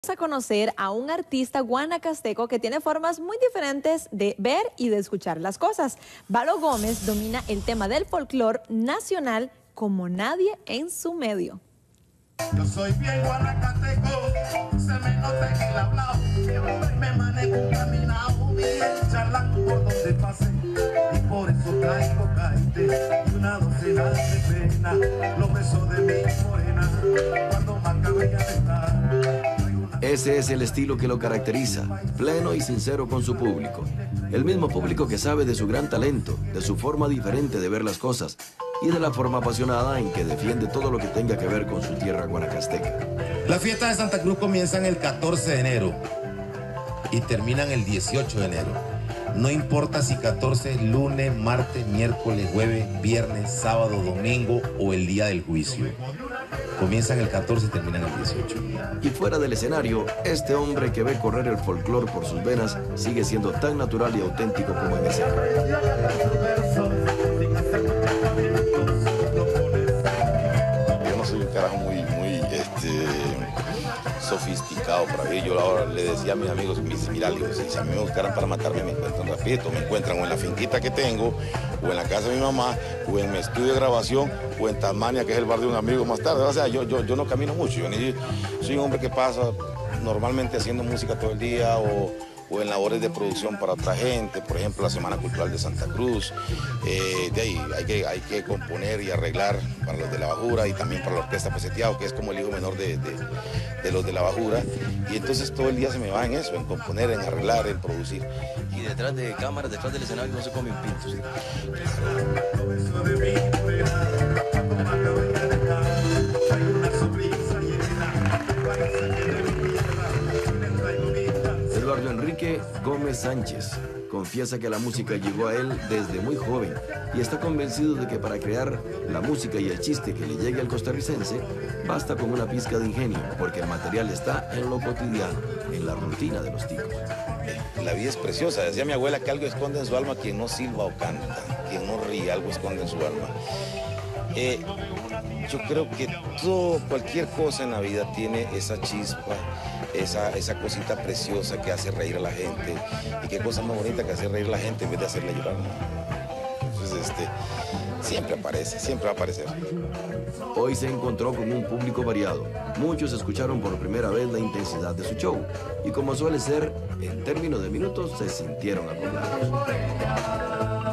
A conocer a un artista guanacasteco que tiene formas muy diferentes de ver y de escuchar las cosas. Valo Gómez domina el tema del folclore nacional como nadie en su medio. Yo soy bien guanacasteco, se me nota en el hablado, me manejo caminado, bien charlando por donde pase, y por eso traigo caite y una docena de pena, los besos de mi morena, cuando más cabella de estar. Ese es el estilo que lo caracteriza, pleno y sincero con su público. El mismo público que sabe de su gran talento, de su forma diferente de ver las cosas y de la forma apasionada en que defiende todo lo que tenga que ver con su tierra guanacasteca. Las fiestas de Santa Cruz comienzan el 14 de enero y terminan el 18 de enero. No importa si 14, lunes, martes, miércoles, jueves, viernes, sábado, domingo o el día del juicio. Comienzan el 14 y terminan el 18. Y fuera del escenario, este hombre que ve correr el folclore por sus venas sigue siendo tan natural y auténtico como en escena. Yo no soy un carajo muy sofisticado para mí. Yo ahora le decía a mis amigos, mira, si a mí me buscaran para matarme, me encuentran rapidito. Me encuentran o en la finquita que tengo, o en la casa de mi mamá, o en mi estudio de grabación, o en Tasmania, que es el bar de un amigo más tarde. O sea, yo no camino mucho. Yo soy un hombre que pasa normalmente haciendo música todo el día, o en labores de producción para otra gente, por ejemplo, la Semana Cultural de Santa Cruz. De ahí hay que componer y arreglar para los de La Bajura y también para la Orquesta Peseteado, que es como el hijo menor de los de La Bajura. Y entonces todo el día se me va en eso, en componer, en arreglar, en producir. Y detrás de cámaras, detrás del escenario no se come un pinto, ¿sí? Eduardo Enrique Gómez Sánchez confiesa que la música llegó a él desde muy joven y está convencido de que para crear la música y el chiste que le llegue al costarricense basta con una pizca de ingenio, porque el material está en lo cotidiano, en la rutina de los ticos. La vida es preciosa. Decía mi abuela que algo esconde en su alma quien no silba o canta, quien no ríe, algo esconde en su alma. Yo creo que cualquier cosa en la vida tiene esa chispa, esa cosita preciosa que hace reír a la gente. Y qué cosa más bonita que hacer reír a la gente en vez de hacerle llorar, ¿no? Entonces, siempre aparece, siempre va a aparecer. Hoy se encontró con un público variado. Muchos escucharon por primera vez la intensidad de su show. Y como suele ser, en términos de minutos se sintieron acoplados.